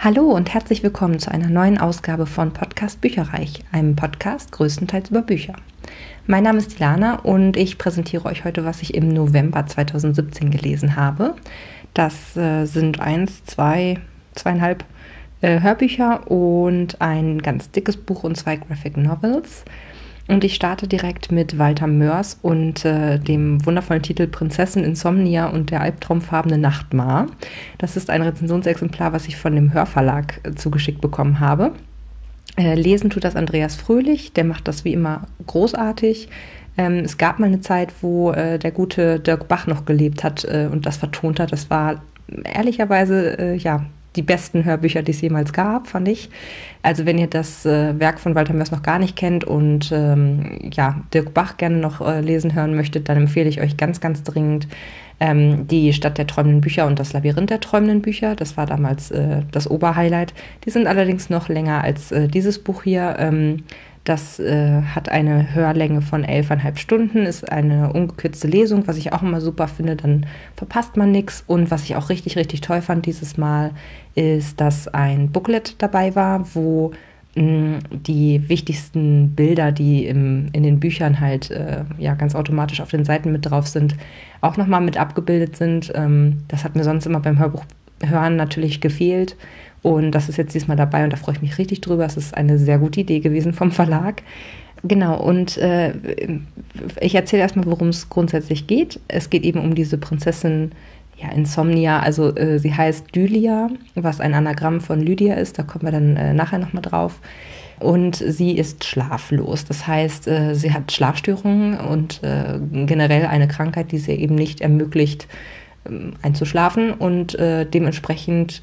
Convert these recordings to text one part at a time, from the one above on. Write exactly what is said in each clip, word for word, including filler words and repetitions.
Hallo und herzlich willkommen zu einer neuen Ausgabe von Podcast Bücherreich, einem Podcast größtenteils über Bücher. Mein Name ist Ilana und ich präsentiere euch heute, was ich im November zweitausendsiebzehn gelesen habe. Das äh, sind eins, zwei, zweieinhalb äh, Hörbücher und ein ganz dickes Buch und zwei Graphic Novels. Und ich starte direkt mit Walter Mörs und äh, dem wundervollen Titel Prinzessin Insomnia und der albtraumfarbene Nachtmar. Das ist ein Rezensionsexemplar, was ich von dem Hörverlag äh, zugeschickt bekommen habe. Äh, lesen tut das Andreas Fröhlich, der macht das wie immer großartig. Ähm, es gab mal eine Zeit, wo äh, der gute Dirk Bach noch gelebt hat äh, und das vertont hat. Das war ehrlicherweise, äh, ja, die besten Hörbücher, die es jemals gab, fand ich. Also wenn ihr das äh, Werk von Walter Mörs noch gar nicht kennt und ähm, ja, Dirk Bach gerne noch äh, lesen hören möchtet, dann empfehle ich euch ganz, ganz dringend ähm, die Stadt der träumenden Bücher und das Labyrinth der träumenden Bücher. Das war damals äh, das Oberhighlight. Die sind allerdings noch länger als äh, dieses Buch hier. Ähm, Das äh, hat eine Hörlänge von elfeinhalb Stunden, ist eine ungekürzte Lesung, was ich auch immer super finde, dann verpasst man nichts. Und was ich auch richtig, richtig toll fand dieses Mal, ist, dass ein Booklet dabei war, wo mh, die wichtigsten Bilder, die im, in den Büchern halt äh, ja, ganz automatisch auf den Seiten mit drauf sind, auch nochmal mit abgebildet sind. Ähm, das hat mir sonst immer beim Hörbuchhören natürlich gefehlt. Und das ist jetzt diesmal dabei und da freue ich mich richtig drüber. Es ist eine sehr gute Idee gewesen vom Verlag. Genau, und äh, ich erzähle erstmal, worum es grundsätzlich geht. Es geht eben um diese Prinzessin ja, Insomnia, also äh, sie heißt Dylia, was ein Anagramm von Lydia ist, da kommen wir dann äh, nachher nochmal drauf. Und sie ist schlaflos, das heißt, äh, sie hat Schlafstörungen und äh, generell eine Krankheit, die sie eben nicht ermöglicht, äh, einzuschlafen und äh, dementsprechend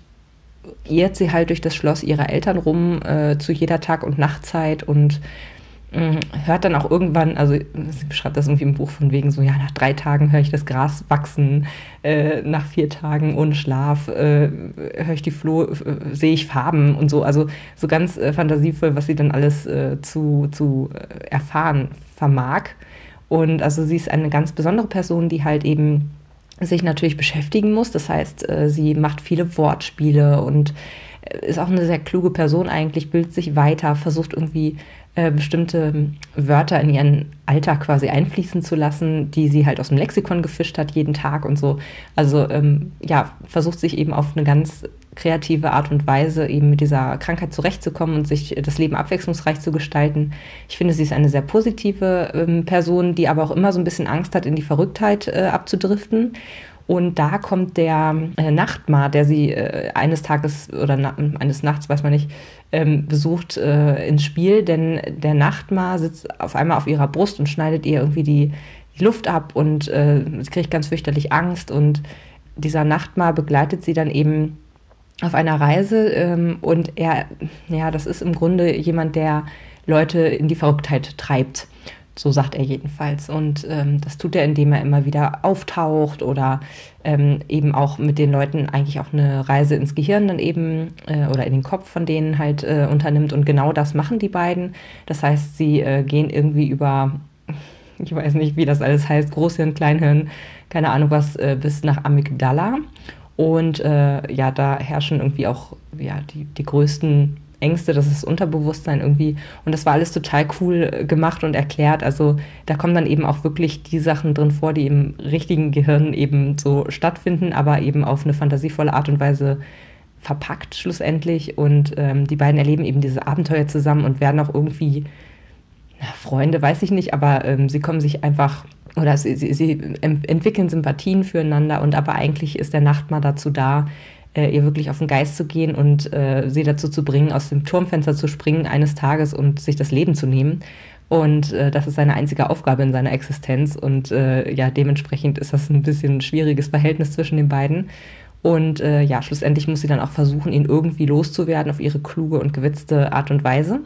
irrt sie halt durch das Schloss ihrer Eltern rum äh, zu jeder Tag- und Nachtzeit und äh, hört dann auch irgendwann, also sie beschreibt das irgendwie im Buch von wegen so, ja, nach drei Tagen höre ich das Gras wachsen, äh, nach vier Tagen ohne Schlaf äh, höre ich die Floh, äh, sehe ich Farben und so, also so ganz äh, fantasievoll, was sie dann alles äh, zu, zu äh, erfahren vermag. Und also sie ist eine ganz besondere Person, die halt eben sich natürlich beschäftigen muss. Das heißt, sie macht viele Wortspiele und ist auch eine sehr kluge Person eigentlich, bildet sich weiter, versucht irgendwie äh, bestimmte Wörter in ihren Alltag quasi einfließen zu lassen, die sie halt aus dem Lexikon gefischt hat jeden Tag und so. Also ähm, ja, versucht sich eben auf eine ganz kreative Art und Weise eben mit dieser Krankheit zurechtzukommen und sich das Leben abwechslungsreich zu gestalten. Ich finde, sie ist eine sehr positive ähm, Person, die aber auch immer so ein bisschen Angst hat, in die Verrücktheit äh, abzudriften. Und da kommt der äh, Nachtmar, der sie äh, eines Tages oder na, eines Nachts, weiß man nicht, ähm, besucht, äh, ins Spiel. Denn der Nachtmar sitzt auf einmal auf ihrer Brust und schneidet ihr irgendwie die, die Luft ab und äh, sie kriegt ganz fürchterlich Angst. Und dieser Nachtmar begleitet sie dann eben auf einer Reise ähm, und er, ja, das ist im Grunde jemand, der Leute in die Verrücktheit treibt. So sagt er jedenfalls. Und ähm, das tut er, indem er immer wieder auftaucht oder ähm, eben auch mit den Leuten eigentlich auch eine Reise ins Gehirn dann eben äh, oder in den Kopf von denen halt äh, unternimmt. Und genau das machen die beiden. Das heißt, sie äh, gehen irgendwie über, ich weiß nicht, wie das alles heißt, Großhirn, Kleinhirn, keine Ahnung was, äh, bis nach Amygdala. Und äh, ja, da herrschen irgendwie auch ja, die, die größten Ängste, das ist das Unterbewusstsein irgendwie. Und das war alles total cool gemacht und erklärt. Also da kommen dann eben auch wirklich die Sachen drin vor, die im richtigen Gehirn eben so stattfinden, aber eben auf eine fantasievolle Art und Weise verpackt schlussendlich. Und ähm, die beiden erleben eben diese Abenteuer zusammen und werden auch irgendwie, na, Freunde, weiß ich nicht, aber ähm, sie kommen sich einfach... Oder sie, sie, sie entwickeln Sympathien füreinander und aber eigentlich ist der Nachtmar dazu da, äh, ihr wirklich auf den Geist zu gehen und äh, sie dazu zu bringen, aus dem Turmfenster zu springen eines Tages und sich das Leben zu nehmen. Und äh, das ist seine einzige Aufgabe in seiner Existenz und äh, ja, dementsprechend ist das ein bisschen ein schwieriges Verhältnis zwischen den beiden. Und äh, ja, schlussendlich muss sie dann auch versuchen, ihn irgendwie loszuwerden auf ihre kluge und gewitzte Art und Weise.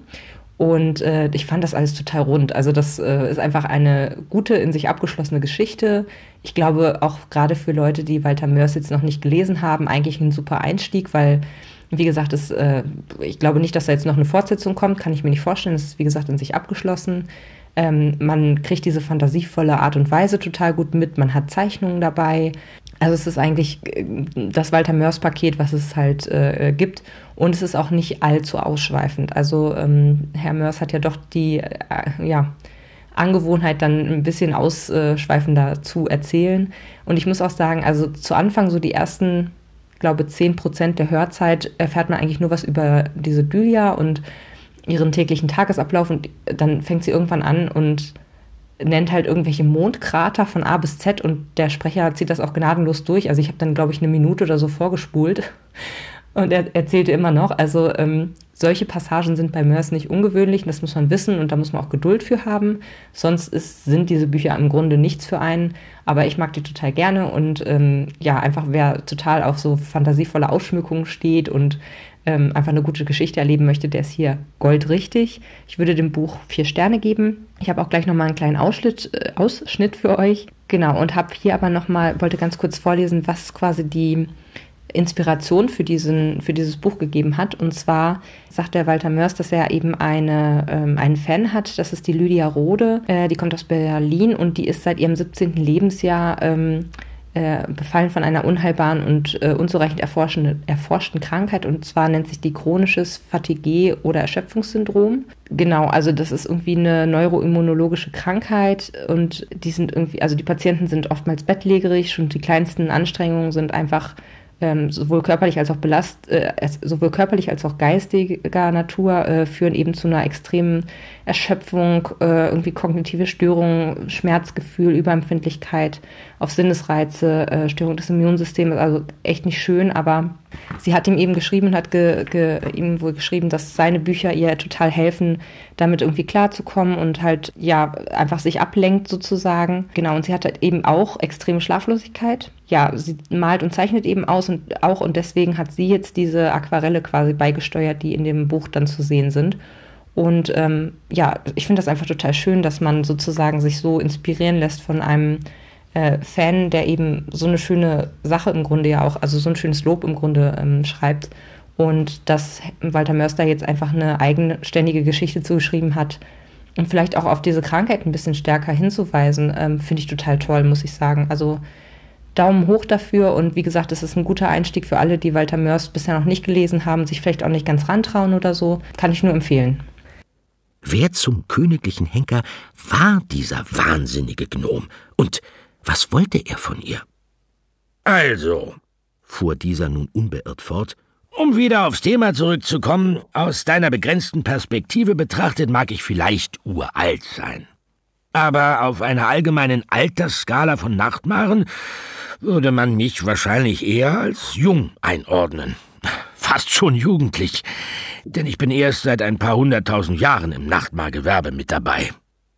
Und äh, ich fand das alles total rund. Also das äh, ist einfach eine gute, in sich abgeschlossene Geschichte. Ich glaube, auch gerade für Leute, die Walter Mörs jetzt noch nicht gelesen haben, eigentlich ein super Einstieg, weil, wie gesagt, es, äh, ich glaube nicht, dass da jetzt noch eine Fortsetzung kommt, kann ich mir nicht vorstellen. Es ist, wie gesagt, in sich abgeschlossen. Ähm, man kriegt diese fantasievolle Art und Weise total gut mit. Man hat Zeichnungen dabei. Also es ist eigentlich das Walther-Mörs-Paket, was es halt äh, gibt. Und es ist auch nicht allzu ausschweifend. Also ähm, Herr Mörs hat ja doch die äh, ja, Angewohnheit, dann ein bisschen ausschweifender zu erzählen. Und ich muss auch sagen, also zu Anfang so die ersten, glaube zehn Prozent der Hörzeit erfährt man eigentlich nur was über diese Dylia und ihren täglichen Tagesablauf. Und dann fängt sie irgendwann an und nennt halt irgendwelche Mondkrater von A bis Z und der Sprecher zieht das auch gnadenlos durch. Also ich habe dann, glaube ich, eine Minute oder so vorgespult und er erzählte immer noch. Also ähm, solche Passagen sind bei Mörs nicht ungewöhnlich, das muss man wissen und da muss man auch Geduld für haben. Sonst ist, sind diese Bücher im Grunde nichts für einen, aber ich mag die total gerne und ähm, ja, einfach wer total auf so fantasievolle Ausschmückungen steht und ähm, einfach eine gute Geschichte erleben möchte, der ist hier goldrichtig. Ich würde dem Buch vier Sterne geben. Ich habe auch gleich nochmal einen kleinen Ausschnitt, äh, Ausschnitt für euch. Genau, und habe hier aber nochmal, wollte ganz kurz vorlesen, was quasi die Inspiration für, diesen, für dieses Buch gegeben hat. Und zwar sagt der Walther Mörs, dass er eben eine, ähm, einen Fan hat. Das ist die Lydia Rode. Äh, die kommt aus Berlin und die ist seit ihrem siebzehnten Lebensjahr ähm, äh, befallen von einer unheilbaren und äh, unzureichend erforschten Krankheit. Und zwar nennt sich die chronisches Fatigue- oder Erschöpfungssyndrom. Genau, also das ist irgendwie eine neuroimmunologische Krankheit und die sind irgendwie, also die Patienten sind oftmals bettlägerig und die kleinsten Anstrengungen sind einfach Ähm, sowohl körperlich als auch belast, äh, sowohl körperlich als auch geistiger Natur äh, führen eben zu einer extremen Erschöpfung, äh, irgendwie kognitive Störungen, Schmerzgefühl, Überempfindlichkeit auf Sinnesreize, äh, Störung des Immunsystems, also echt nicht schön, aber sie hat ihm eben geschrieben und hat ge, ge, ihm wohl geschrieben, dass seine Bücher ihr total helfen, damit irgendwie klarzukommen und halt, ja, einfach sich ablenkt sozusagen. Genau, und sie hat halt eben auch extreme Schlaflosigkeit. Ja, sie malt und zeichnet eben aus und auch und deswegen hat sie jetzt diese Aquarelle quasi beigesteuert, die in dem Buch dann zu sehen sind. Und ähm, ja, ich finde das einfach total schön, dass man sozusagen sich so inspirieren lässt von einem äh, Fan, der eben so eine schöne Sache im Grunde ja auch, also so ein schönes Lob im Grunde ähm, schreibt. Und dass Walther Mörs da jetzt einfach eine eigenständige Geschichte zugeschrieben hat und vielleicht auch auf diese Krankheit ein bisschen stärker hinzuweisen, ähm, finde ich total toll, muss ich sagen. Also Daumen hoch dafür und wie gesagt, es ist ein guter Einstieg für alle, die Walther Mörs bisher noch nicht gelesen haben, sich vielleicht auch nicht ganz rantrauen oder so. Kann ich nur empfehlen. Wer zum königlichen Henker war dieser wahnsinnige Gnom? Und was wollte er von ihr? Also, fuhr dieser nun unbeirrt fort, um wieder aufs Thema zurückzukommen, aus deiner begrenzten Perspektive betrachtet mag ich vielleicht uralt sein. Aber auf einer allgemeinen Altersskala von Nachtmaren würde man mich wahrscheinlich eher als jung einordnen. Fast schon jugendlich, denn ich bin erst seit ein paar hunderttausend Jahren im Nachtmar-Gewerbe mit dabei.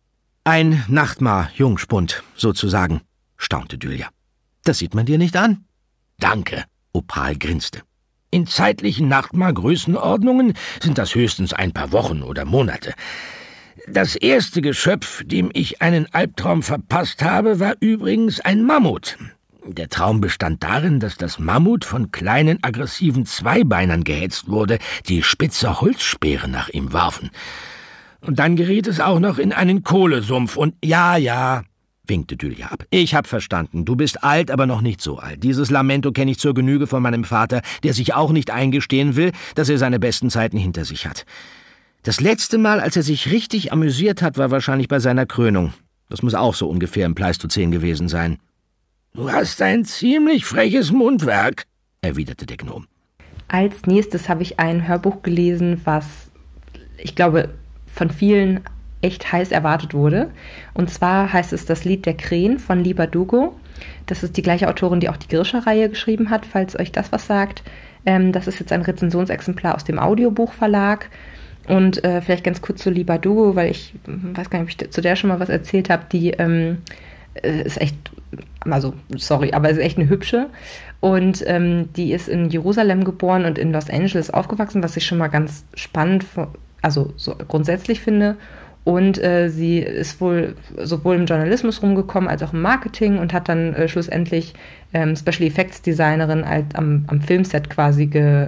Ein Nachtmar-Jungspund, sozusagen, staunte Dylia. Das sieht man dir nicht an? Danke, Opal grinste. In zeitlichen Nachtmar-Größenordnungen sind das höchstens ein paar Wochen oder Monate. Das erste Geschöpf, dem ich einen Albtraum verpasst habe, war übrigens ein Mammut. Der Traum bestand darin, dass das Mammut von kleinen, aggressiven Zweibeinern gehetzt wurde, die spitze Holzspeere nach ihm warfen. Und dann geriet es auch noch in einen Kohlesumpf und ja, ja, winkte Dylia ab. Ich hab verstanden, du bist alt, aber noch nicht so alt. Dieses Lamento kenne ich zur Genüge von meinem Vater, der sich auch nicht eingestehen will, dass er seine besten Zeiten hinter sich hat. Das letzte Mal, als er sich richtig amüsiert hat, war wahrscheinlich bei seiner Krönung. Das muss auch so ungefähr im Pleistozän gewesen sein. »Du hast ein ziemlich freches Mundwerk«, erwiderte der Gnom. Als nächstes habe ich ein Hörbuch gelesen, was, ich glaube, von vielen echt heiß erwartet wurde. Und zwar heißt es Das Lied der Krähen von Liba Dugo. Das ist die gleiche Autorin, die auch die Grisha-Reihe geschrieben hat, falls euch das was sagt. Ähm, das ist jetzt ein Rezensionsexemplar aus dem Audiobuchverlag. Und äh, vielleicht ganz kurz zu Liba Dugo, weil ich weiß gar nicht, ob ich zu der schon mal was erzählt habe. Die ähm, ist echt, also sorry, aber ist echt eine hübsche. Und ähm, die ist in Jerusalem geboren und in Los Angeles aufgewachsen, was ich schon mal ganz spannend, also so grundsätzlich finde. Und äh, sie ist wohl sowohl im Journalismus rumgekommen als auch im Marketing und hat dann äh, schlussendlich ähm, Special Effects Designerin halt am, am Filmset quasi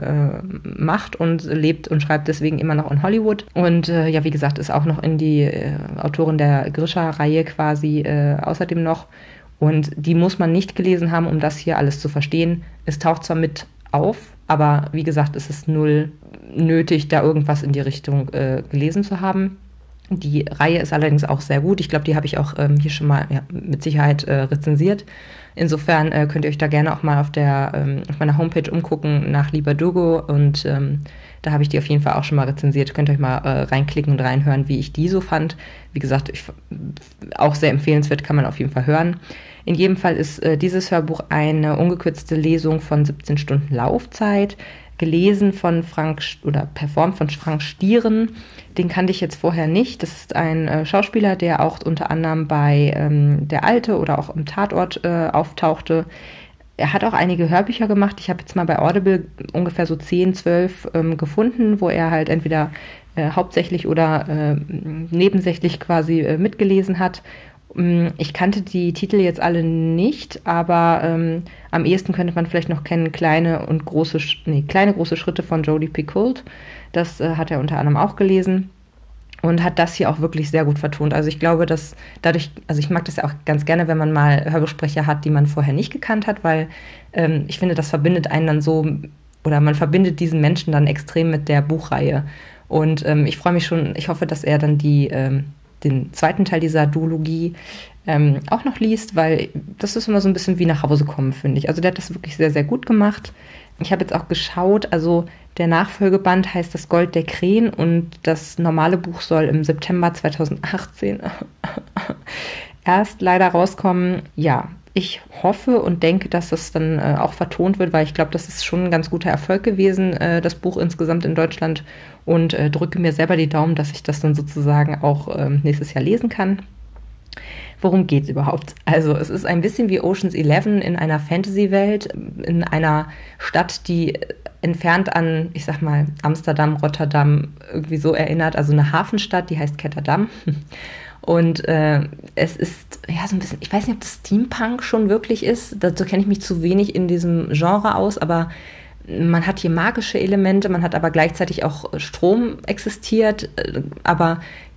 gemacht äh, und lebt und schreibt deswegen immer noch in Hollywood. Und äh, ja, wie gesagt, ist auch noch in die äh, Autorin der Grisha-Reihe quasi äh, außerdem noch. Und die muss man nicht gelesen haben, um das hier alles zu verstehen. Es taucht zwar mit auf, aber wie gesagt, es ist null nötig, da irgendwas in die Richtung äh, gelesen zu haben. Die Reihe ist allerdings auch sehr gut. Ich glaube, die habe ich auch ähm, hier schon mal ja, mit Sicherheit äh, rezensiert. Insofern äh, könnt ihr euch da gerne auch mal auf, der, ähm, auf meiner Homepage umgucken nach Liberdugo und ähm, da habe ich die auf jeden Fall auch schon mal rezensiert. Könnt ihr euch mal äh, reinklicken und reinhören, wie ich die so fand. Wie gesagt, ich, auch sehr empfehlenswert, kann man auf jeden Fall hören. In jedem Fall ist äh, dieses Hörbuch eine ungekürzte Lesung von siebzehn Stunden Laufzeit, gelesen von Frank oder performt von Frank Stieren. Den kannte ich jetzt vorher nicht. Das ist ein äh, Schauspieler, der auch unter anderem bei ähm, Der Alte oder auch im Tatort äh, auftauchte. Er hat auch einige Hörbücher gemacht. Ich habe jetzt mal bei Audible ungefähr so zehn, zwölf ähm, gefunden, wo er halt entweder äh, hauptsächlich oder äh, nebensächlich quasi äh, mitgelesen hat. Ich kannte die Titel jetzt alle nicht, aber ähm, am ehesten könnte man vielleicht noch kennen Kleine und große, nee, kleine große Schritte von Jodi Picoult. Das äh, hat er unter anderem auch gelesen und hat das hier auch wirklich sehr gut vertont. Also ich glaube, dass dadurch, also ich mag das ja auch ganz gerne, wenn man mal Hörbuchsprecher hat, die man vorher nicht gekannt hat, weil ähm, ich finde, das verbindet einen dann so, oder man verbindet diesen Menschen dann extrem mit der Buchreihe. Und ähm, ich freue mich schon, ich hoffe, dass er dann die ähm, den zweiten Teil dieser Duologie ähm, auch noch liest, weil das ist immer so ein bisschen wie nach Hause kommen, finde ich. Also der hat das wirklich sehr, sehr gut gemacht. Ich habe jetzt auch geschaut, also der Nachfolgeband heißt Das Gold der Krähen und das normale Buch soll im September zweitausendachtzehn erst leider rauskommen. Ja, ich hoffe und denke, dass das dann äh, auch vertont wird, weil ich glaube, das ist schon ein ganz guter Erfolg gewesen, äh, das Buch insgesamt in Deutschland. Und äh, drücke mir selber die Daumen, dass ich das dann sozusagen auch ähm, nächstes Jahr lesen kann. Worum geht's überhaupt? Also es ist ein bisschen wie Ocean's Eleven in einer Fantasy-Welt, in einer Stadt, die entfernt an, ich sag mal, Amsterdam, Rotterdam irgendwie so erinnert. Also eine Hafenstadt, die heißt Ketterdam. Und äh, es ist ja so ein bisschen, ich weiß nicht, ob das Steampunk schon wirklich ist. Dazu kenne ich mich zu wenig in diesem Genre aus, aber man hat hier magische Elemente, man hat aber gleichzeitig auch Strom existiert, aber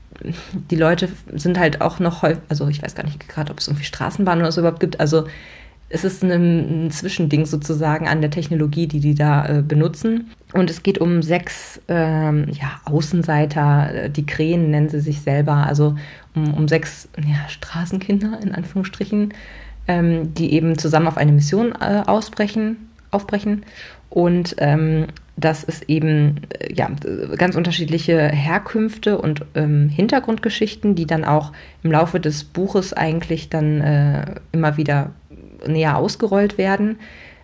die Leute sind halt auch noch häufig, also ich weiß gar nicht gerade, ob es irgendwie Straßenbahnen oder so überhaupt gibt, also es ist ein, ein Zwischending sozusagen an der Technologie, die die da äh, benutzen. Und es geht um sechs ähm, ja, Außenseiter, die Krähen nennen sie sich selber, also um, um sechs ja, Straßenkinder in Anführungsstrichen, ähm, die eben zusammen auf eine Mission äh, ausbrechen, aufbrechen. Und ähm, das ist eben äh, ja, ganz unterschiedliche Herkünfte und ähm, Hintergrundgeschichten, die dann auch im Laufe des Buches eigentlich dann äh, immer wieder näher ausgerollt werden.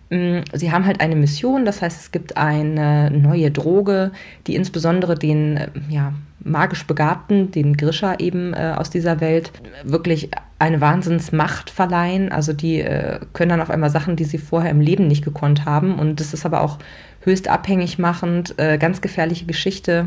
Sie haben halt eine Mission, das heißt, es gibt eine neue Droge, die insbesondere den ja, magisch Begabten, den Grisha eben äh, aus dieser Welt, wirklich eine Wahnsinnsmacht verleihen. Also die äh, können dann auf einmal Sachen, die sie vorher im Leben nicht gekonnt haben. Und das ist aber auch höchst abhängig machend, äh, ganz gefährliche Geschichte.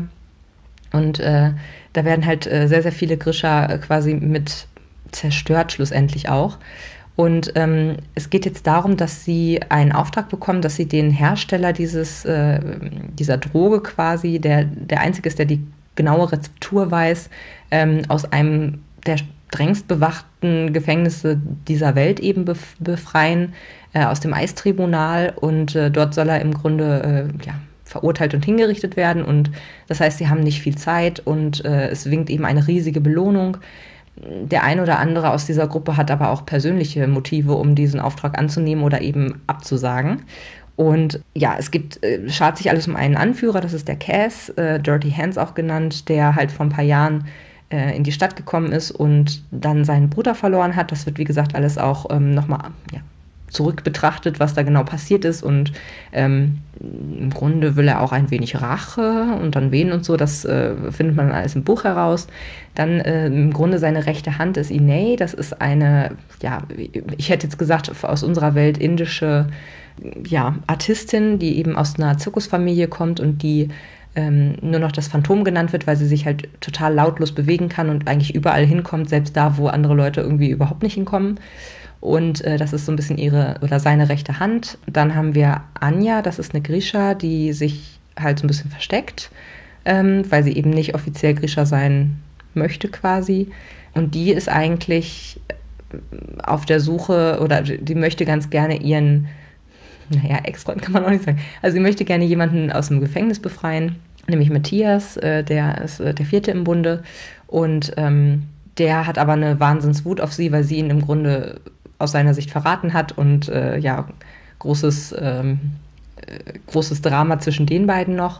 Und äh, da werden halt äh, sehr, sehr viele Grisha quasi mit zerstört schlussendlich auch. Und ähm, es geht jetzt darum, dass sie einen Auftrag bekommen, dass sie den Hersteller dieses, äh, dieser Droge quasi, der der Einzige ist, der die genaue Rezeptur weiß, ähm, aus einem der strengst bewachten Gefängnisse dieser Welt eben bef- befreien, äh, aus dem Eistribunal. Und äh, dort soll er im Grunde äh, ja, verurteilt und hingerichtet werden. Und das heißt, sie haben nicht viel Zeit und äh, es winkt eben eine riesige Belohnung. Der ein oder andere aus dieser Gruppe hat aber auch persönliche Motive, um diesen Auftrag anzunehmen oder eben abzusagen. Und ja, es gibt, äh, schart sich alles um einen Anführer, das ist der Cass, äh, Dirty Hands auch genannt, der halt vor ein paar Jahren äh, in die Stadt gekommen ist und dann seinen Bruder verloren hat. Das wird, wie gesagt, alles auch ähm, nochmal ja, zurück betrachtet, was da genau passiert ist. Und ähm, im Grunde will er auch ein wenig Rache und dann wen und so. Das äh, findet man alles im Buch heraus. Dann äh, im Grunde seine rechte Hand ist Iney. Das ist eine, ja, ich hätte jetzt gesagt, aus unserer Welt indische ja, Artistin, die eben aus einer Zirkusfamilie kommt und die ähm, nur noch das Phantom genannt wird, weil sie sich halt total lautlos bewegen kann und eigentlich überall hinkommt, selbst da, wo andere Leute irgendwie überhaupt nicht hinkommen. Und äh, das ist so ein bisschen ihre oder seine rechte Hand. Dann haben wir Anja, das ist eine Grisha, die sich halt so ein bisschen versteckt, ähm, weil sie eben nicht offiziell Grisha sein möchte quasi. Und die ist eigentlich auf der Suche oder die möchte ganz gerne ihren, naja, Ex-Freund kann man auch nicht sagen. Also sie möchte gerne jemanden aus dem Gefängnis befreien, nämlich Matthias, äh, der ist äh, der vierte im Bunde. Und ähm, der hat aber eine Wahnsinnswut auf sie, weil sie ihn im Grunde aus seiner Sicht verraten hat und äh, ja, großes, ähm, äh, großes Drama zwischen den beiden noch.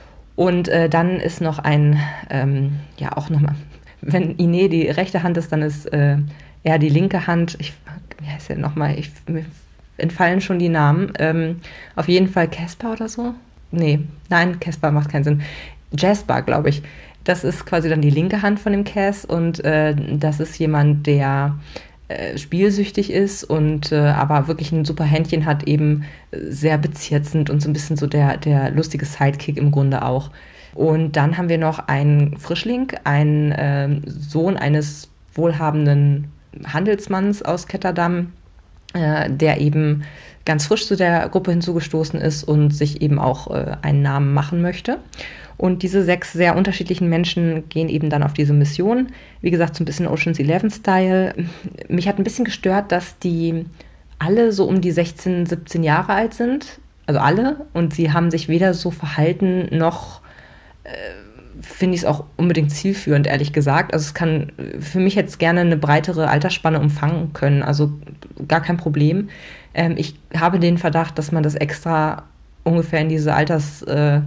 Und äh, dann ist noch ein, ähm, ja auch nochmal, wenn Ine die rechte Hand ist, dann ist äh, er die linke Hand. Ich, wie heißt der nochmal? Ich, mir entfallen schon die Namen. Ähm, auf jeden Fall Caspar oder so? Nee, nein, Caspar macht keinen Sinn. Jasper, glaube ich. Das ist quasi dann die linke Hand von dem Cass und äh, das ist jemand, der äh, spielsüchtig ist und äh, aber wirklich ein super Händchen hat, eben sehr bezirzend und so ein bisschen so der, der lustige Sidekick im Grunde auch. Und dann haben wir noch einen Frischling, einen äh, Sohn eines wohlhabenden Handelsmanns aus Ketterdam, äh, der eben ganz frisch zu der Gruppe hinzugestoßen ist und sich eben auch äh, einen Namen machen möchte. Und diese sechs sehr unterschiedlichen Menschen gehen eben dann auf diese Mission. Wie gesagt, so ein bisschen Ocean's Eleven-Style. Mich hat ein bisschen gestört, dass die alle so um die sechzehn, siebzehn Jahre alt sind. Also alle. Und sie haben sich weder so verhalten, noch äh, finde ich es auch unbedingt zielführend, ehrlich gesagt. Also es kann für mich jetzt gerne eine breitere Altersspanne umfangen können. Also gar kein Problem. Ähm, ich habe den Verdacht, dass man das extra ungefähr in diese Alters... Äh,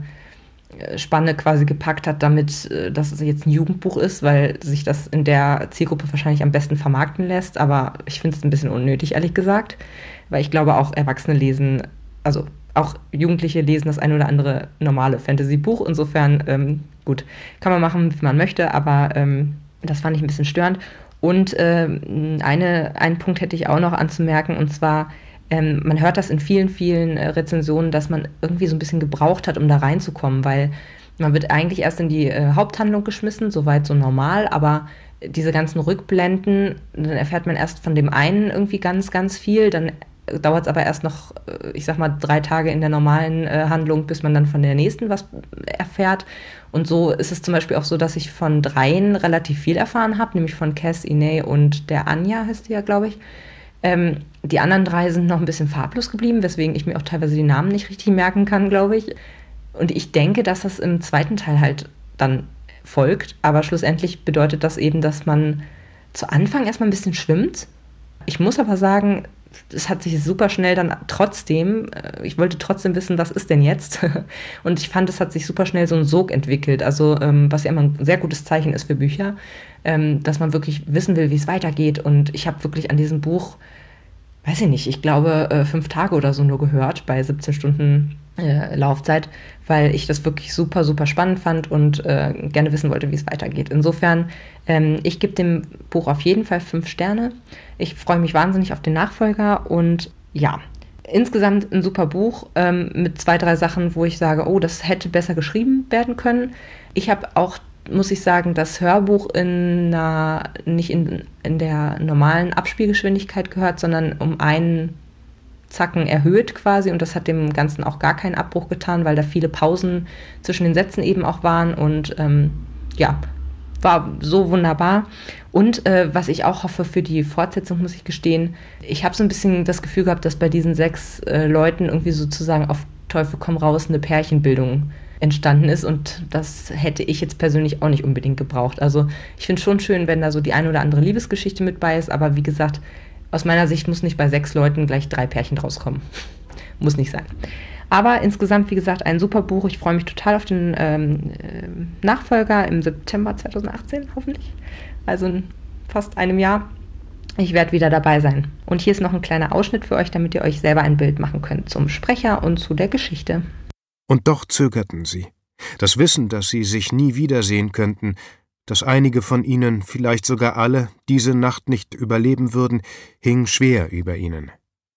Spanne quasi gepackt hat, damit, dass es jetzt ein Jugendbuch ist, weil sich das in der Zielgruppe wahrscheinlich am besten vermarkten lässt. Aber ich finde es ein bisschen unnötig, ehrlich gesagt, weil ich glaube, auch Erwachsene lesen, also auch Jugendliche lesen das ein oder andere normale Fantasy-Buch. Insofern, ähm, gut, kann man machen, wie man möchte, aber ähm, das fand ich ein bisschen störend. Und ähm, eine, einen Punkt hätte ich auch noch anzumerken, und zwar, Ähm, man hört das in vielen, vielen äh, Rezensionen, dass man irgendwie so ein bisschen gebraucht hat, um da reinzukommen, weil man wird eigentlich erst in die äh, Haupthandlung geschmissen, soweit so normal, aber diese ganzen Rückblenden, dann erfährt man erst von dem einen irgendwie ganz, ganz viel, dann äh, dauert es aber erst noch, äh, ich sag mal, drei Tage in der normalen äh, Handlung, bis man dann von der nächsten was erfährt. Und so ist es zum Beispiel auch so, dass ich von dreien relativ viel erfahren habe, nämlich von Cass, Ine und der Anja, heißt die ja, glaube ich. Ähm, die anderen drei sind noch ein bisschen farblos geblieben, weswegen ich mir auch teilweise die Namen nicht richtig merken kann, glaube ich. Und ich denke, dass das im zweiten Teil halt dann folgt. Aber schlussendlich bedeutet das eben, dass man zu Anfang erstmal ein bisschen schwimmt. Ich muss aber sagen, es hat sich super schnell dann trotzdem, ich wollte trotzdem wissen, was ist denn jetzt? Und ich fand, es hat sich super schnell so ein Sog entwickelt. Also ähm, was ja immer ein sehr gutes Zeichen ist für Bücher, ähm, dass man wirklich wissen will, wie es weitergeht. Und ich habe wirklich an diesem Buch, weiß ich nicht, ich glaube äh, fünf Tage oder so nur gehört bei siebzehn Stunden äh, Laufzeit, weil ich das wirklich super, super spannend fand und äh, gerne wissen wollte, wie es weitergeht. Insofern, ähm, ich gebe dem Buch auf jeden Fall fünf Sterne. Ich freue mich wahnsinnig auf den Nachfolger und ja, insgesamt ein super Buch ähm, mit zwei, drei Sachen, wo ich sage, oh, das hätte besser geschrieben werden können. Ich habe auch, muss ich sagen, das Hörbuch in einer, nicht in, in der normalen Abspielgeschwindigkeit gehört, sondern um einen Zacken erhöht quasi, und das hat dem Ganzen auch gar keinen Abbruch getan, weil da viele Pausen zwischen den Sätzen eben auch waren und ähm, ja, war so wunderbar. Und äh, was ich auch hoffe für die Fortsetzung, muss ich gestehen, ich habe so ein bisschen das Gefühl gehabt, dass bei diesen sechs äh, Leuten irgendwie sozusagen auf Teufel komm raus eine Pärchenbildung entstanden ist, und das hätte ich jetzt persönlich auch nicht unbedingt gebraucht. Also ich finde es schon schön, wenn da so die ein oder andere Liebesgeschichte mit bei ist, aber wie gesagt, aus meiner Sicht muss nicht bei sechs Leuten gleich drei Pärchen draus kommen. Muss nicht sein. Aber insgesamt, wie gesagt, ein super Buch. Ich freue mich total auf den ähm, äh, Nachfolger im September zweitausendachtzehn, hoffentlich. Also in fast einem Jahr. Ich werde wieder dabei sein. Und hier ist noch ein kleiner Ausschnitt für euch, damit ihr euch selber ein Bild machen könnt zum Sprecher und zu der Geschichte. Und doch zögerten sie. Das Wissen, dass sie sich nie wiedersehen könnten, dass einige von ihnen, vielleicht sogar alle, diese Nacht nicht überleben würden, hing schwer über ihnen.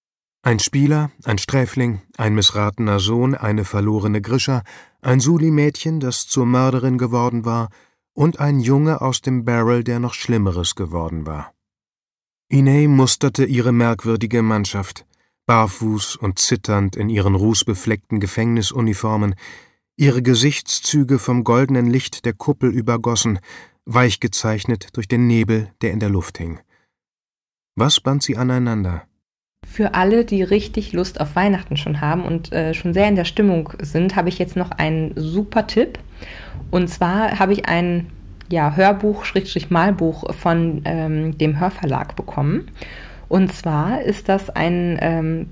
Ein Spieler, ein Sträfling, ein missratener Sohn, eine verlorene Grisha, ein Suli-Mädchen, das zur Mörderin geworden war, und ein Junge aus dem Barrel, der noch Schlimmeres geworden war. Ine musterte ihre merkwürdige Mannschaft, barfuß und zitternd in ihren rußbefleckten Gefängnisuniformen, ihre Gesichtszüge vom goldenen Licht der Kuppel übergossen, weich gezeichnet durch den Nebel, der in der Luft hing. Was band sie aneinander? Für alle, die richtig Lust auf Weihnachten schon haben und äh, schon sehr in der Stimmung sind, habe ich jetzt noch einen super Tipp. Und zwar habe ich ein ja, Hörbuch, Schrägstrich Malbuch von ähm, dem Hörverlag bekommen. Und zwar ist das ein, ähm,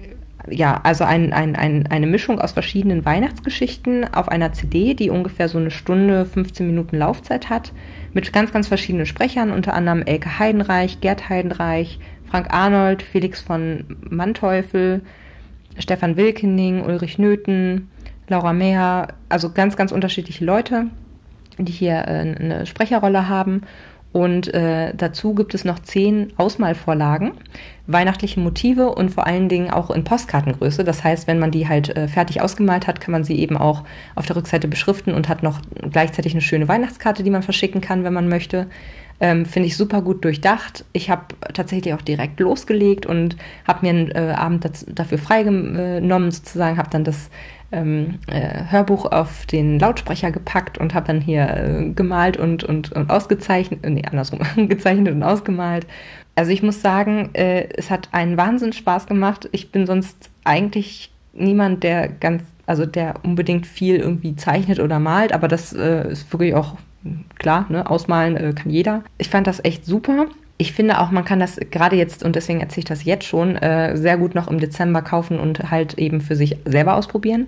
ja, also ein, ein, ein, eine Mischung aus verschiedenen Weihnachtsgeschichten auf einer C D, die ungefähr so eine Stunde, fünfzehn Minuten Laufzeit hat, mit ganz, ganz verschiedenen Sprechern, unter anderem Elke Heidenreich, Gerd Heidenreich, Frank Arnold, Felix von Manteuffel, Stefan Wilkening, Ulrich Nöthen, Laura Mehr, also ganz, ganz unterschiedliche Leute, die hier äh, eine Sprecherrolle haben. Und äh, dazu gibt es noch zehn Ausmalvorlagen, weihnachtliche Motive und vor allen Dingen auch in Postkartengröße. Das heißt, wenn man die halt äh, fertig ausgemalt hat, kann man sie eben auch auf der Rückseite beschriften und hat noch gleichzeitig eine schöne Weihnachtskarte, die man verschicken kann, wenn man möchte. Ähm, finde ich super gut durchdacht. Ich habe tatsächlich auch direkt losgelegt und habe mir einen äh, Abend das, dafür freigenommen, sozusagen, habe dann das ähm, äh, Hörbuch auf den Lautsprecher gepackt und habe dann hier äh, gemalt und, und, und ausgezeichnet, nee, andersrum, gezeichnet und ausgemalt. Also ich muss sagen, äh, es hat einen Wahnsinns Spaß gemacht. Ich bin sonst eigentlich niemand, der ganz, also der unbedingt viel irgendwie zeichnet oder malt, aber das äh, ist wirklich auch klar, ne, ausmalen äh, kann jeder. Ich fand das echt super. Ich finde auch, man kann das gerade jetzt, und deswegen erzähle ich das jetzt schon, äh, sehr gut noch im Dezember kaufen und halt eben für sich selber ausprobieren.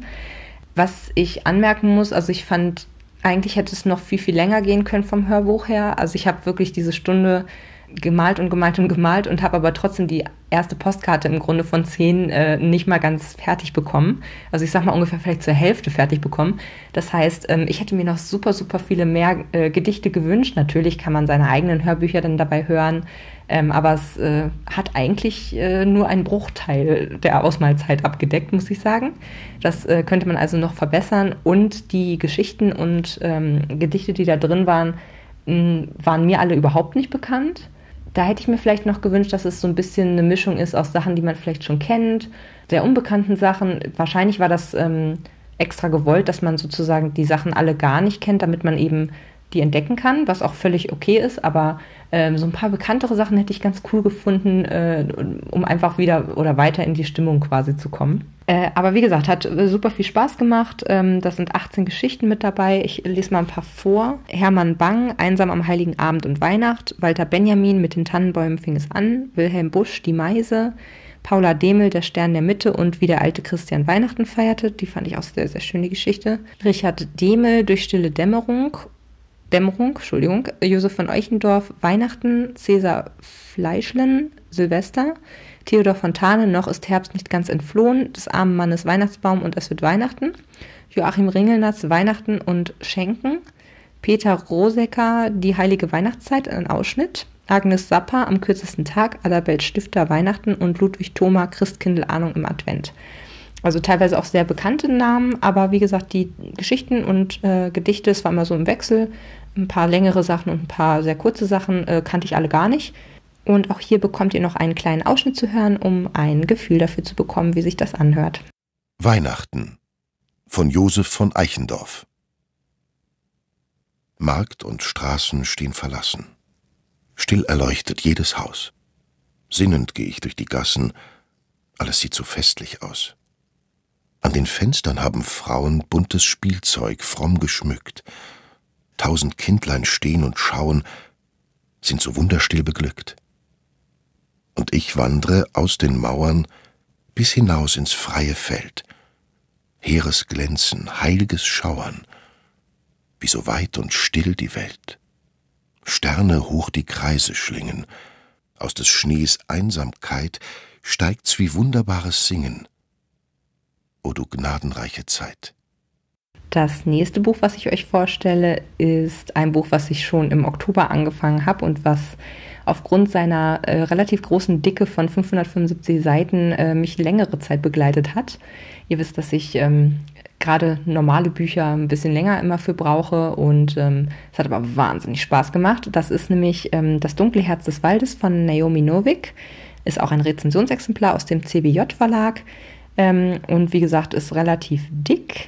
Was ich anmerken muss, also ich fand, eigentlich hätte es noch viel, viel länger gehen können vom Hörbuch her. Also ich habe wirklich diese Stunde gemalt und gemalt und gemalt und habe aber trotzdem die erste Postkarte im Grunde von zehn äh, nicht mal ganz fertig bekommen. Also ich sag mal ungefähr vielleicht zur Hälfte fertig bekommen. Das heißt, ähm, ich hätte mir noch super, super viele mehr äh, Gedichte gewünscht. Natürlich kann man seine eigenen Hörbücher dann dabei hören, ähm, aber es äh, hat eigentlich äh, nur einen Bruchteil der Ausmalzeit abgedeckt, muss ich sagen. Das äh, könnte man also noch verbessern und die Geschichten und ähm, Gedichte, die da drin waren, mh, waren mir alle überhaupt nicht bekannt. Da hätte ich mir vielleicht noch gewünscht, dass es so ein bisschen eine Mischung ist aus Sachen, die man vielleicht schon kennt, sehr unbekannten Sachen. Wahrscheinlich war das ähm, extra gewollt, dass man sozusagen die Sachen alle gar nicht kennt, damit man eben die entdecken kann, was auch völlig okay ist. Aber ähm, so ein paar bekanntere Sachen hätte ich ganz cool gefunden, äh, um einfach wieder oder weiter in die Stimmung quasi zu kommen. Äh, aber wie gesagt, hat super viel Spaß gemacht. Ähm, das sind achtzehn Geschichten mit dabei. Ich lese mal ein paar vor. Hermann Bang, Einsam am Heiligen Abend und Weihnacht. Walter Benjamin, Mit den Tannenbäumen fing es an. Wilhelm Busch, Die Meise. Paula Demel, Der Stern der Mitte und Wie der alte Christian Weihnachten feierte. Die fand ich auch sehr, sehr schön, die Geschichte. Richard Demel, Durch stille Dämmerung. Dämmerung, Entschuldigung. Josef von Eichendorff, Weihnachten. Cäsar Fleischlen, Silvester. Theodor Fontane, Noch ist Herbst nicht ganz entflohen, des armen Mannes Weihnachtsbaum und Es wird Weihnachten. Joachim Ringelnatz, Weihnachten und Schenken. Peter Rosecker, Die heilige Weihnachtszeit, ein Ausschnitt. Agnes Sapper, Am kürzesten Tag, Adalbert Stifter, Weihnachten und Ludwig Thoma, Christkindl-Ahnung im Advent. Also teilweise auch sehr bekannte Namen, aber wie gesagt, die Geschichten und äh, Gedichte, es war immer so im Wechsel. Ein paar längere Sachen und ein paar sehr kurze Sachen äh, kannte ich alle gar nicht. Und auch hier bekommt ihr noch einen kleinen Ausschnitt zu hören, um ein Gefühl dafür zu bekommen, wie sich das anhört. Weihnachten von Josef von Eichendorff. Markt und Straßen stehen verlassen. Still erleuchtet jedes Haus. Sinnend gehe ich durch die Gassen. Alles sieht so festlich aus. An den Fenstern haben Frauen buntes Spielzeug fromm geschmückt. Tausend Kindlein stehen und schauen, sind so wunderstill beglückt. Und ich wandre aus den Mauern bis hinaus ins freie Feld. Heeres Glänzen, heilges Schauern, wie so weit und still die Welt. Sterne hoch die Kreise schlingen, aus des Schnees Einsamkeit steigt's wie wunderbares Singen. O du gnadenreiche Zeit. Das nächste Buch, was ich euch vorstelle, ist ein Buch, was ich schon im Oktober angefangen habe und was aufgrund seiner äh, relativ großen Dicke von fünfhundertfünfundsiebzig Seiten äh, mich längere Zeit begleitet hat. Ihr wisst, dass ich ähm, gerade normale Bücher ein bisschen länger immer für brauche und ähm, es hat aber wahnsinnig Spaß gemacht. Das ist nämlich ähm, Das dunkle Herz des Waldes von Naomi Novik. Ist auch ein Rezensionsexemplar aus dem C B J Verlag ähm, und wie gesagt ist relativ dick.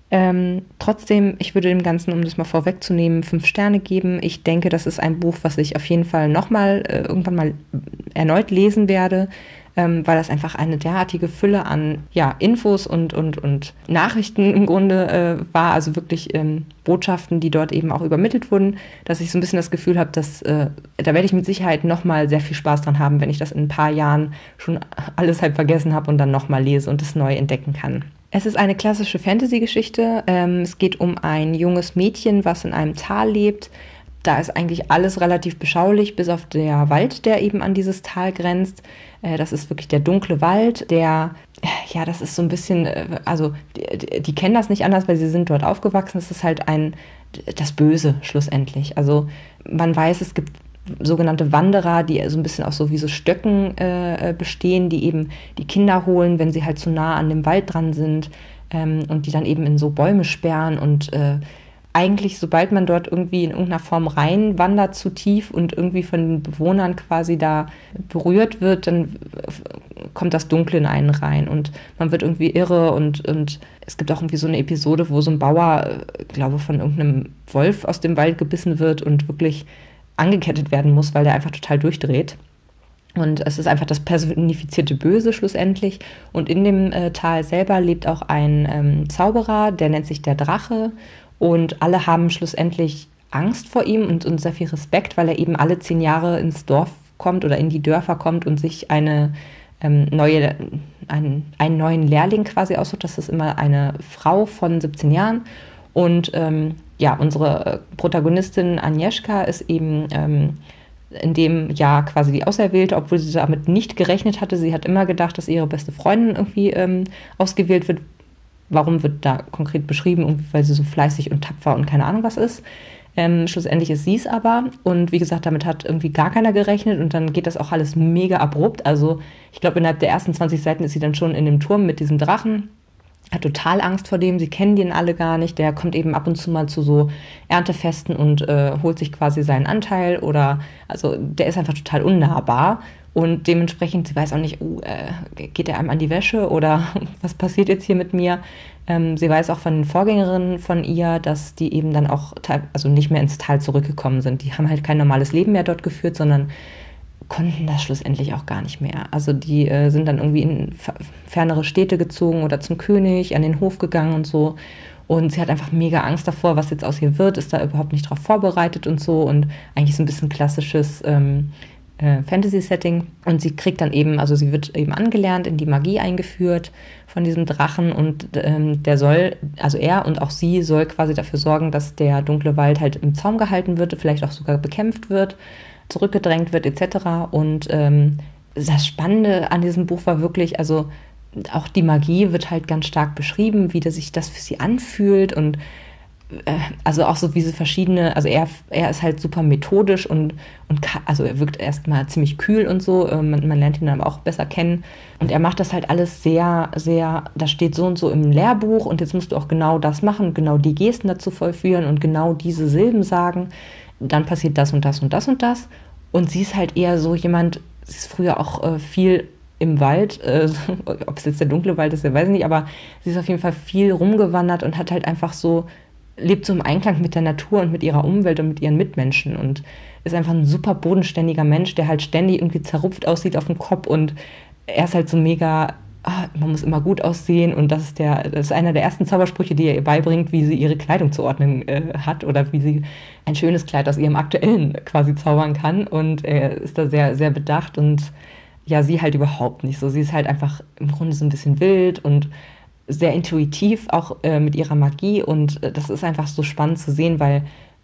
Ähm, trotzdem, ich würde dem Ganzen, um das mal vorwegzunehmen, fünf Sterne geben. Ich denke, das ist ein Buch, was ich auf jeden Fall nochmal äh, irgendwann mal erneut lesen werde, ähm, weil das einfach eine derartige Fülle an ja, Infos und, und, und Nachrichten im Grunde äh, war, also wirklich ähm, Botschaften, die dort eben auch übermittelt wurden, dass ich so ein bisschen das Gefühl habe, dass äh, da werde ich mit Sicherheit nochmal sehr viel Spaß dran haben, wenn ich das in ein paar Jahren schon alles halb vergessen habe und dann nochmal lese und es neu entdecken kann. Es ist eine klassische Fantasy-Geschichte. Ähm, es geht um ein junges Mädchen, was in einem Tal lebt. Da ist eigentlich alles relativ beschaulich, bis auf der Wald, der eben an dieses Tal grenzt. Äh, das ist wirklich der dunkle Wald, der, ja, das ist so ein bisschen, äh, also die, die kennen das nicht anders, weil sie sind dort aufgewachsen. Es ist halt ein, das Böse schlussendlich. Also man weiß, es gibt sogenannte Wanderer, die so ein bisschen auch so wie so Stöcken äh, bestehen, die eben die Kinder holen, wenn sie halt zu nah an dem Wald dran sind, ähm, und die dann eben in so Bäume sperren und äh, eigentlich, sobald man dort irgendwie in irgendeiner Form reinwandert zu tief und irgendwie von den Bewohnern quasi da berührt wird, dann kommt das Dunkle in einen rein und man wird irgendwie irre und, und es gibt auch irgendwie so eine Episode, wo so ein Bauer, glaube von irgendeinem Wolf aus dem Wald gebissen wird und wirklich angekettet werden muss, weil der einfach total durchdreht. Und es ist einfach das personifizierte Böse schlussendlich. Und in dem äh, Tal selber lebt auch ein ähm, Zauberer, der nennt sich der Drache. Und alle haben schlussendlich Angst vor ihm und, und sehr viel Respekt, weil er eben alle zehn Jahre ins Dorf kommt oder in die Dörfer kommt und sich eine ähm, neue, einen, einen neuen Lehrling quasi aussucht. Das ist immer eine Frau von siebzehn Jahren. Und ähm, ja, unsere Protagonistin Agnieszka ist eben ähm, in dem Jahr quasi die Auserwählte, obwohl sie damit nicht gerechnet hatte. Sie hat immer gedacht, dass ihre beste Freundin irgendwie ähm, ausgewählt wird. Warum wird da konkret beschrieben? Irgendwie, weil sie so fleißig und tapfer und keine Ahnung was ist. Ähm, schlussendlich ist sie es aber. Und wie gesagt, damit hat irgendwie gar keiner gerechnet. Und dann geht das auch alles mega abrupt. Also ich glaube, innerhalb der ersten zwanzig Seiten ist sie dann schon in dem Turm mit diesem Drachen. Hat total Angst vor dem, sie kennen den alle gar nicht, der kommt eben ab und zu mal zu so Erntefesten und äh, holt sich quasi seinen Anteil oder, also der ist einfach total unnahbar und dementsprechend, sie weiß auch nicht, uh, äh, geht er einem an die Wäsche oder was passiert jetzt hier mit mir? Ähm, sie weiß auch von den Vorgängerinnen von ihr, dass die eben dann auch, also nicht mehr ins Tal zurückgekommen sind. Die haben halt kein normales Leben mehr dort geführt, sondern konnten das schlussendlich auch gar nicht mehr. Also die äh, sind dann irgendwie in fernere Städte gezogen oder zum König, an den Hof gegangen und so. Und sie hat einfach mega Angst davor, was jetzt aus ihr wird, ist da überhaupt nicht drauf vorbereitet und so. Und eigentlich so ein bisschen klassisches ähm, äh, Fantasy-Setting. Und sie kriegt dann eben, also sie wird eben angelernt, in die Magie eingeführt von diesem Drachen. Und ähm, der soll, also er und auch sie soll quasi dafür sorgen, dass der dunkle Wald halt im Zaum gehalten wird, vielleicht auch sogar bekämpft wird, zurückgedrängt wird et cetera. Und ähm, das Spannende an diesem Buch war wirklich, also auch die Magie wird halt ganz stark beschrieben, wie das sich das für sie anfühlt und äh, also auch so wie sie verschiedene, also er, er ist halt super methodisch und, und also er wirkt erstmal ziemlich kühl und so, äh, man, man lernt ihn dann auch besser kennen und er macht das halt alles sehr, sehr, da steht so und so im Lehrbuch und jetzt musst du auch genau das machen, genau die Gesten dazu vollführen und genau diese Silben sagen. Dann passiert das und das und das und das. Und sie ist halt eher so jemand, sie ist früher auch äh, viel im Wald, äh, ob es jetzt der dunkle Wald ist, weiß ich nicht, aber sie ist auf jeden Fall viel rumgewandert und hat halt einfach so, lebt so im Einklang mit der Natur und mit ihrer Umwelt und mit ihren Mitmenschen und ist einfach ein super bodenständiger Mensch, der halt ständig irgendwie zerrupft aussieht auf dem Kopf und er ist halt so mega, ah, man muss immer gut aussehen und das ist, der, das ist einer der ersten Zaubersprüche, die er ihr beibringt, wie sie ihre Kleidung zu ordnen äh, hat oder wie sie ein schönes Kleid aus ihrem aktuellen quasi zaubern kann und er ist da sehr, sehr bedacht und ja, sie halt überhaupt nicht so. Sie ist halt einfach im Grunde so ein bisschen wild und sehr intuitiv auch äh, mit ihrer Magie und äh, das ist einfach so spannend zu sehen, weil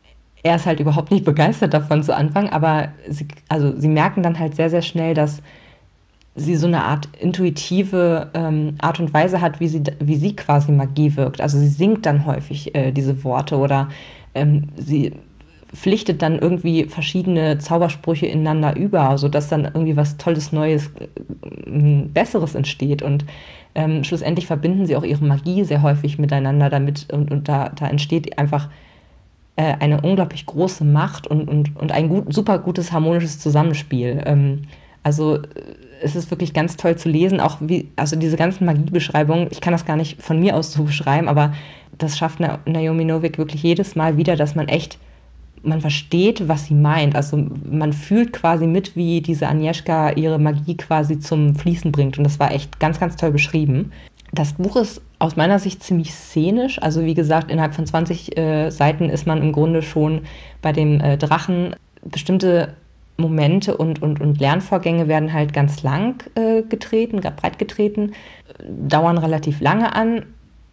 er ist halt überhaupt nicht begeistert davon zu Anfang, aber sie, also sie merken dann halt sehr, sehr schnell, dass sie so eine Art intuitive ähm, Art und Weise hat, wie sie, wie sie quasi Magie wirkt. Also sie singt dann häufig äh, diese Worte oder ähm, sie pflichtet dann irgendwie verschiedene Zaubersprüche ineinander über, sodass dann irgendwie was Tolles, Neues, äh, Besseres entsteht. Und ähm, schlussendlich verbinden sie auch ihre Magie sehr häufig miteinander damit und, und da, da entsteht einfach äh, eine unglaublich große Macht und, und, und ein gut, super gutes harmonisches Zusammenspiel. Ähm, Also es ist wirklich ganz toll zu lesen, auch wie, also diese ganzen Magiebeschreibungen, ich kann das gar nicht von mir aus so beschreiben, aber das schafft Naomi Novik wirklich jedes Mal wieder, dass man echt, man versteht, was sie meint. Also man fühlt quasi mit, wie diese Agnieszka ihre Magie quasi zum Fließen bringt. Und das war echt ganz, ganz toll beschrieben. Das Buch ist aus meiner Sicht ziemlich szenisch. Also wie gesagt, innerhalb von zwanzig äh, Seiten ist man im Grunde schon bei dem äh, Drachen. Bestimmte Momente und, und, und Lernvorgänge werden halt ganz lang äh, getreten, breit getreten, dauern relativ lange an.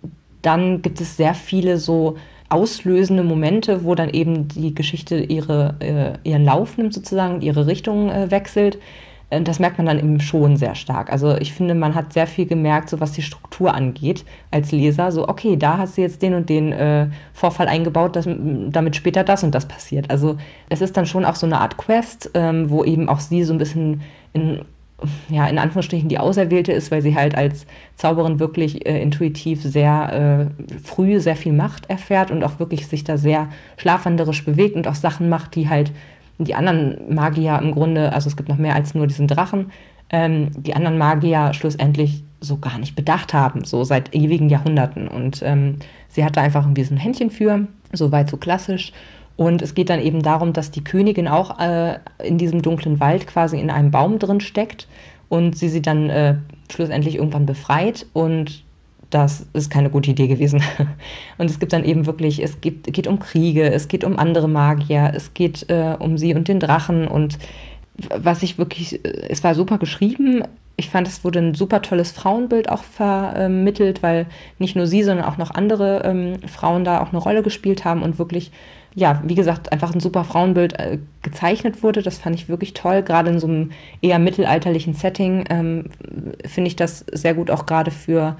Dann gibt es sehr viele so auslösende Momente, wo dann eben die Geschichte ihre, äh, ihren Lauf nimmt sozusagen, ihre Richtung äh, wechselt. Äh, das merkt man dann eben schon sehr stark. Also ich finde, man hat sehr viel gemerkt, so was die Struktur angeht als Leser. So, okay, da hast du jetzt den und den äh, Vorfall eingebaut, dass, damit später das und das passiert. Also es ist dann schon auch so eine Art Quest, ähm, wo eben auch sie so ein bisschen in ja, in Anführungsstrichen die Auserwählte ist, weil sie halt als Zauberin wirklich äh, intuitiv sehr äh, früh sehr viel Macht erfährt und auch wirklich sich da sehr schlafwandlerisch bewegt und auch Sachen macht, die halt die anderen Magier im Grunde, also es gibt noch mehr als nur diesen Drachen, ähm, die anderen Magier schlussendlich so gar nicht bedacht haben, so seit ewigen Jahrhunderten. Und ähm, sie hat da einfach irgendwie so ein Händchen für, so weit so klassisch. Und es geht dann eben darum, dass die Königin auch äh, in diesem dunklen Wald quasi in einem Baum drin steckt und sie sie dann äh, schlussendlich irgendwann befreit. Und das ist keine gute Idee gewesen. Und es gibt dann eben wirklich, es gibt, geht um Kriege, es geht um andere Magier, es geht äh, um sie und den Drachen. Und was ich wirklich, es war super geschrieben. Ich fand, es wurde ein super tolles Frauenbild auch vermittelt, weil nicht nur sie, sondern auch noch andere ähm, Frauen da auch eine Rolle gespielt haben und wirklich, ja, wie gesagt, einfach ein super Frauenbild äh, gezeichnet wurde. Das fand ich wirklich toll. Gerade in so einem eher mittelalterlichen Setting ähm, finde ich das sehr gut, auch gerade für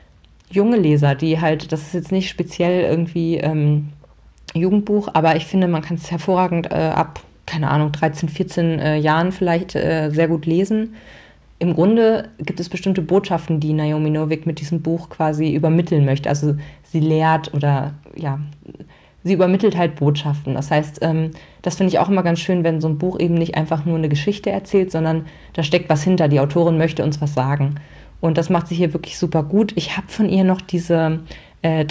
junge Leser, die halt, das ist jetzt nicht speziell irgendwie ähm, Jugendbuch, aber ich finde, man kann es hervorragend äh, ab, keine Ahnung, dreizehn, vierzehn äh, Jahren vielleicht äh, sehr gut lesen. Im Grunde gibt es bestimmte Botschaften, die Naomi Novik mit diesem Buch quasi übermitteln möchte. Also sie lehrt oder, ja, sie übermittelt halt Botschaften. Das heißt, ähm, das finde ich auch immer ganz schön, wenn so ein Buch eben nicht einfach nur eine Geschichte erzählt, sondern da steckt was hinter. Die Autorin möchte uns was sagen. Und das macht sie hier wirklich super gut. Ich habe von ihr noch diese äh,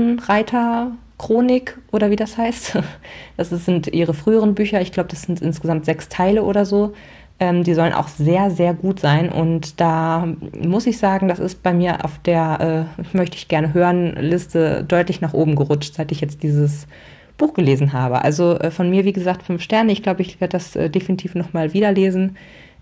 Drachenreiter-Chronik oder wie das heißt. Das sind ihre früheren Bücher. Ich glaube, das sind insgesamt sechs Teile oder so. Ähm, die sollen auch sehr, sehr gut sein. Und da muss ich sagen, das ist bei mir auf der äh, möchte ich gerne hören Liste deutlich nach oben gerutscht, seit ich jetzt dieses Buch gelesen habe. Also äh, von mir, wie gesagt, fünf Sterne. Ich glaube, ich werde das äh, definitiv nochmal wieder lesen.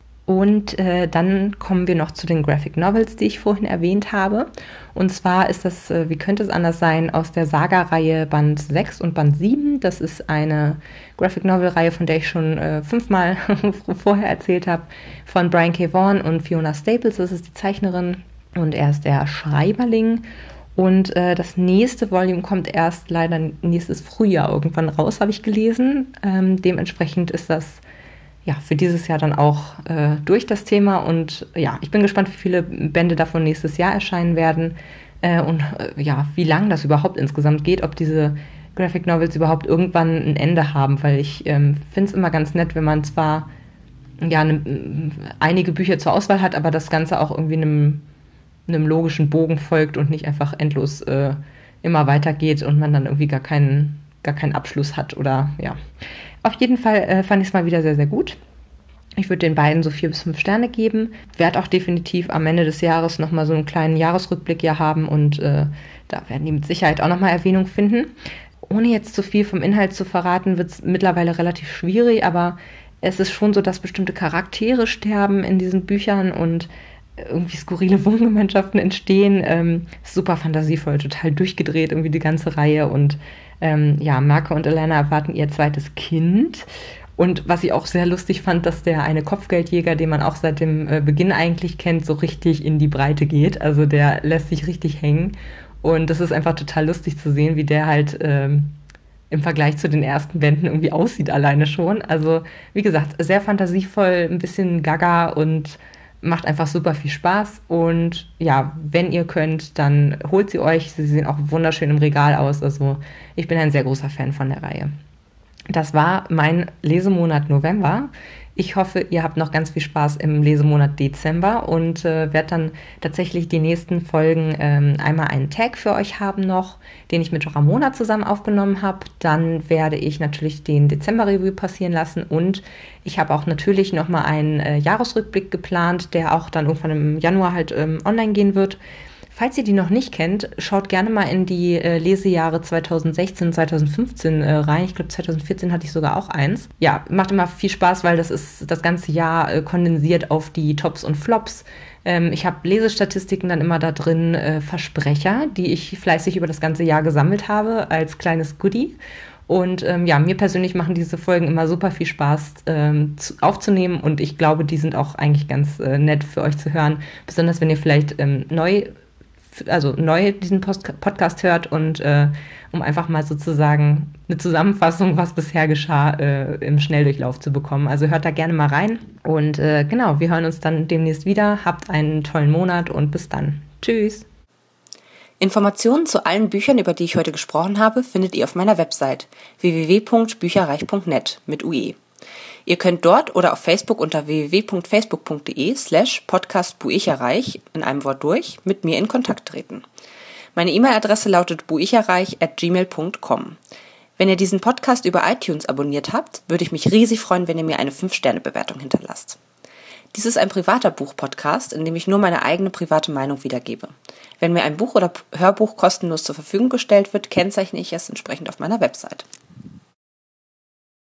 Und äh, dann kommen wir noch zu den Graphic Novels, die ich vorhin erwähnt habe. Und zwar ist das, äh, wie könnte es anders sein, aus der Saga-Reihe Band sechs und Band sieben. Das ist eine Graphic Novel-Reihe, von der ich schon äh, fünfmal vorher erzählt habe, von Brian K. Vaughan und Fiona Staples. Das ist die Zeichnerin und er ist der Schreiberling. Und äh, das nächste Volume kommt erst leider nächstes Frühjahr irgendwann raus, habe ich gelesen. Ähm, dementsprechend ist das ja für dieses Jahr dann auch äh, durch das Thema. Und ja, ich bin gespannt, wie viele Bände davon nächstes Jahr erscheinen werden äh, und äh, ja, wie lang das überhaupt insgesamt geht, ob diese Graphic Novels überhaupt irgendwann ein Ende haben, weil ich ähm, finde es immer ganz nett, wenn man zwar ja ne, einige Bücher zur Auswahl hat, aber das Ganze auch irgendwie einem, einem logischen Bogen folgt und nicht einfach endlos äh, immer weitergeht und man dann irgendwie gar keinen, gar keinen Abschluss hat oder ja. Auf jeden Fall äh, fand ich es mal wieder sehr, sehr gut. Ich würde den beiden so vier bis fünf Sterne geben. Werde auch definitiv am Ende des Jahres nochmal so einen kleinen Jahresrückblick hier haben und äh, da werden die mit Sicherheit auch nochmal Erwähnung finden. Ohne jetzt zu viel vom Inhalt zu verraten, wird es mittlerweile relativ schwierig, aber es ist schon so, dass bestimmte Charaktere sterben in diesen Büchern und irgendwie skurrile Wohngemeinschaften entstehen. Ähm, super fantasievoll, total durchgedreht, irgendwie die ganze Reihe. Und ähm, ja, Marco und Elena erwarten ihr zweites Kind. Und was ich auch sehr lustig fand, dass der eine Kopfgeldjäger, den man auch seit dem äh, Beginn eigentlich kennt, so richtig in die Breite geht. Also der lässt sich richtig hängen. Und das ist einfach total lustig zu sehen, wie der halt ähm, im Vergleich zu den ersten Bänden irgendwie aussieht alleine schon. Also wie gesagt, sehr fantasievoll, ein bisschen gaga und macht einfach super viel Spaß. Und ja, wenn ihr könnt, dann holt sie euch. Sie sehen auch wunderschön im Regal aus. Also ich bin ein sehr großer Fan von der Reihe. Das war mein Lesemonat November. Ich hoffe, ihr habt noch ganz viel Spaß im Lesemonat Dezember und äh, werde dann tatsächlich die nächsten Folgen ähm, einmal einen Tag für euch haben noch, den ich mit Ramona zusammen aufgenommen habe. Dann werde ich natürlich den Dezember-Revue passieren lassen und ich habe auch natürlich nochmal einen äh, Jahresrückblick geplant, der auch dann irgendwann im Januar halt ähm, online gehen wird. Falls ihr die noch nicht kennt, schaut gerne mal in die äh, Lesejahre zweitausendsechzehn, zweitausendfünfzehn äh, rein. Ich glaube, zweitausendvierzehn hatte ich sogar auch eins. Ja, macht immer viel Spaß, weil das ist das ganze Jahr äh, kondensiert auf die Tops und Flops. Ähm, ich habe Lesestatistiken dann immer da drin, äh, Versprecher, die ich fleißig über das ganze Jahr gesammelt habe als kleines Goodie. Und ähm, ja, mir persönlich machen diese Folgen immer super viel Spaß ähm, zu, aufzunehmen und ich glaube, die sind auch eigentlich ganz äh, nett für euch zu hören. Besonders wenn ihr vielleicht ähm, neu also neu diesen Post- Podcast hört und äh, um einfach mal sozusagen eine Zusammenfassung, was bisher geschah, äh, im Schnelldurchlauf zu bekommen. Also hört da gerne mal rein und äh, genau, wir hören uns dann demnächst wieder. Habt einen tollen Monat und bis dann. Tschüss! Informationen zu allen Büchern, über die ich heute gesprochen habe, findet ihr auf meiner Website w w w punkt bücherreich punkt net mit U E. Ihr könnt dort oder auf Facebook unter w w w punkt facebook punkt de slash podcast buicherreich in einem Wort durch mit mir in Kontakt treten. Meine E-Mail-Adresse lautet buicherreich at gmail punkt com. Wenn ihr diesen Podcast über iTunes abonniert habt, würde ich mich riesig freuen, wenn ihr mir eine fünf Sterne Bewertung hinterlasst. Dies ist ein privater Buch-Podcast, in dem ich nur meine eigene private Meinung wiedergebe. Wenn mir ein Buch oder Hörbuch kostenlos zur Verfügung gestellt wird, kennzeichne ich es entsprechend auf meiner Website.